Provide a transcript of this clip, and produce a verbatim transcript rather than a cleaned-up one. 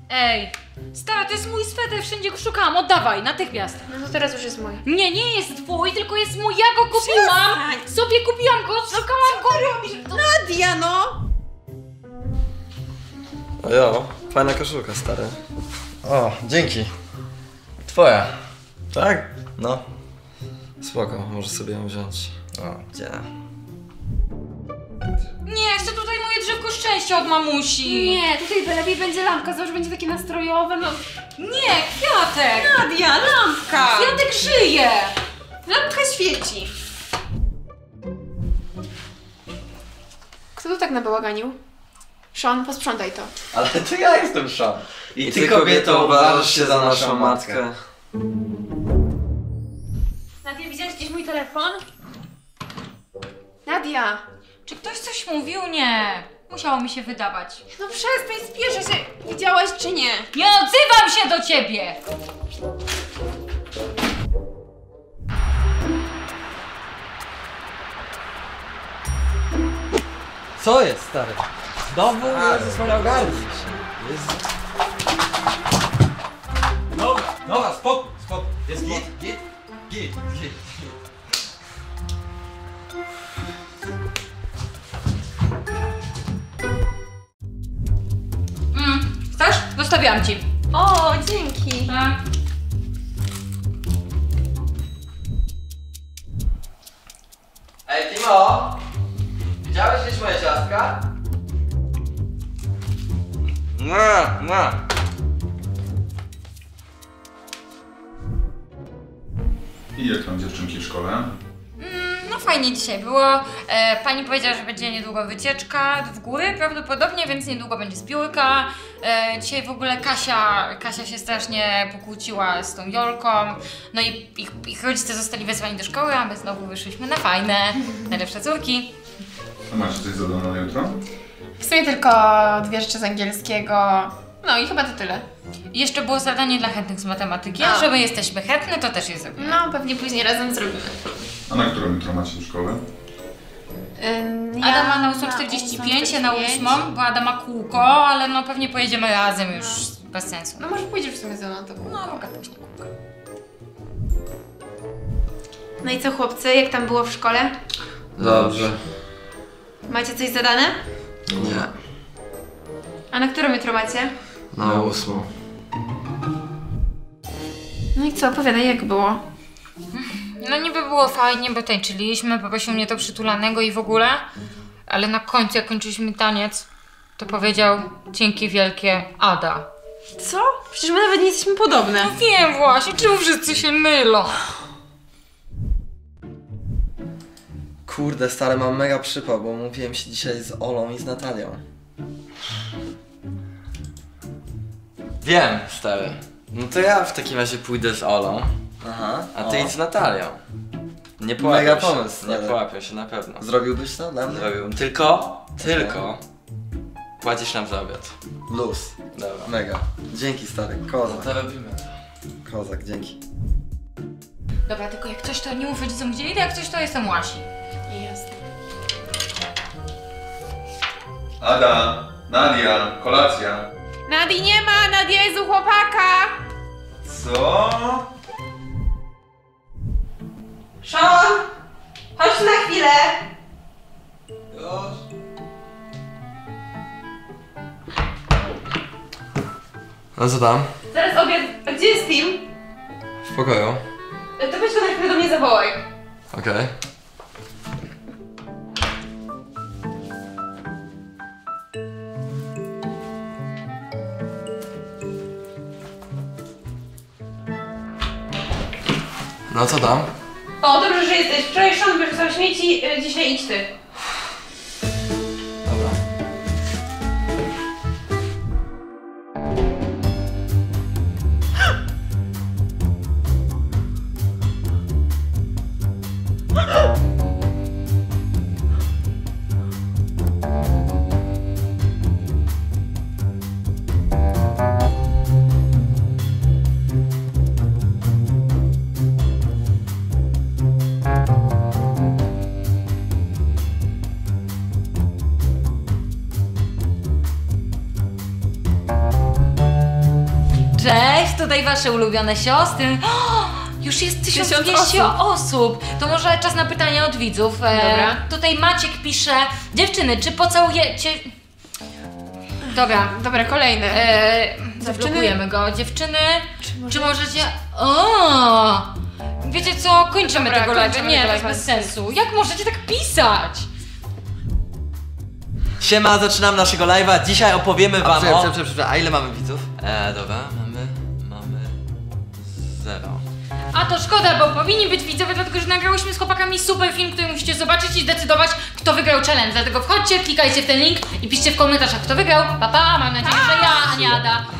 Ej, stara, to jest mój sweter, wszędzie go szukałam, oddawaj, natychmiast. No to teraz już jest mój. Nie, nie jest twój, tylko jest mój, ja go kupiłam. Przestań. Sobie kupiłam go, szukałam go. No Nadia, no! Ojo, fajna koszulka, stary. O, dzięki. Twoja. Tak? No. Spoko, możesz sobie ją wziąć. O, gdzie? Nie, chcę tutaj moje drzewko szczęścia od mamusi. Nie, tutaj lepiej będzie lampka, zawsze będzie takie nastrojowe, no. Nie, kwiatek. Nadia, lampka! Kwiatek żyje. Lampka świeci. Kto tu tak nabałaganił? Sean, posprzątaj to. Ale to ja jestem Sean. I ty, kobieto, uważasz się za naszą matkę. Nadia, widziałaś gdzieś mój telefon? Nadia! Czy ktoś coś mówił? Nie. Musiało mi się wydawać. No przestań, spieszę się. Widziałaś czy nie? Nie odzywam się do ciebie. Co jest, stary? Znowu nie zasłaniał ogarnij się. Jest... Dobra, dobra, spokój, spokój. Jest git, git, git, git. Mm, chcesz? Zostawiam ci. O, dzięki. A? Ej, Timo! Widziałeś gdzieś moje ciastka? Nie, nie. I jak tam dziewczynki w szkole? Mm, no fajnie dzisiaj było. E, pani powiedziała, że będzie niedługo wycieczka w góry prawdopodobnie, więc niedługo będzie zbiórka. E, dzisiaj w ogóle Kasia, Kasia się strasznie pokłóciła z tą Jolką. No i ich, ich rodzice zostali wezwani do szkoły, a my znowu wyszliśmy na fajne, najlepsze córki. A macie coś zadane na jutro? W sumie tylko dwie rzeczy z angielskiego. No i chyba to tyle. I jeszcze było zadanie dla chętnych z matematyki, A. że my jesteśmy chętne, to też je zrobimy. No, pewnie później razem zrobimy. A na którą jutro macie szkołę? Ym, Adam ma na ósmą czterdzieści pięć, ja na ósmą, bo Adam ma kółko, ale no pewnie pojedziemy razem już bez sensu. No może pójdziesz w sumie ze mną to kółko. No, mogę pójść na kółko. No i co chłopcy, jak tam było w szkole? Dobrze. Macie coś zadane? Nie. A na którą jutro macie? Na ósmą. No i co, opowiadaj jak było. No niby było fajnie, bo tańczyliśmy, poprosił mnie do przytulanego i w ogóle, ale na końcu jak kończyliśmy taniec, to powiedział dzięki wielkie Ada. Co? Przecież my nawet nie jesteśmy podobne. No wiem właśnie, czemu wszyscy się mylą? Kurde, stary, mam mega przypał, bo mówiłem się dzisiaj z Olą i z Natalią. Wiem, stary. No to ja w takim razie pójdę z Olą, Aha. a ty o. idź z Natalią. Nie połapią Mega się, pomysł, nie stary. połapią się na pewno. Zrobiłbyś to dla mnie? Zrobiłbym. Tylko, tylko płacisz nam za obiad. Luz. Dobra. Mega. Dzięki, stary. No Kozak. to robimy. Kozak, dzięki. Dobra, tylko jak coś to nie mów rodzicom gdzie idę, jak coś to jestem Łasi. Jest. Ada, Nadia, kolacja. Nadii nie ma, Nadia jest u chłopaka! Co? Sean! Chodź tu na chwilę! No co tam? Zaraz obiad. A gdzie jest Tim? W pokoju. To weź go na chwilę do mnie zawołaj. Okej. No co tam? O, dobrze, że jesteś. Wczoraj Sean wyrzucał śmieci, y, dzisiaj idź ty. Dobra. tutaj wasze ulubione siostry. O, już jest tysiąc dwieście osób. osób. To może czas na pytania od widzów. E, Dobra. Tutaj Maciek pisze, dziewczyny, czy pocałujecie... Dobra, Dobra, kolejny. e, Dziewczyny- zablokujemy go. Dziewczyny, czy, może- możecie... O! Wiecie co, kończymy Dobra, tego live'a. kończymy Nie, tego to jest live'a. bez sensu. Jak możecie tak pisać? Siema, zaczynam naszego live'a. Dzisiaj opowiemy wam Przepraszam, o... przepraszam, przepraszam, a ile mamy widzów? E, dobra, mamy... mamy... zero. A to szkoda, bo powinni być widzowie, dlatego że nagrałyśmy z chłopakami super film, który musicie zobaczyć i zdecydować, kto wygrał challenge. Dlatego wchodźcie, klikajcie w ten link i piszcie w komentarzach, kto wygrał. Pa, pa, mam nadzieję, że ja, a nie Ada.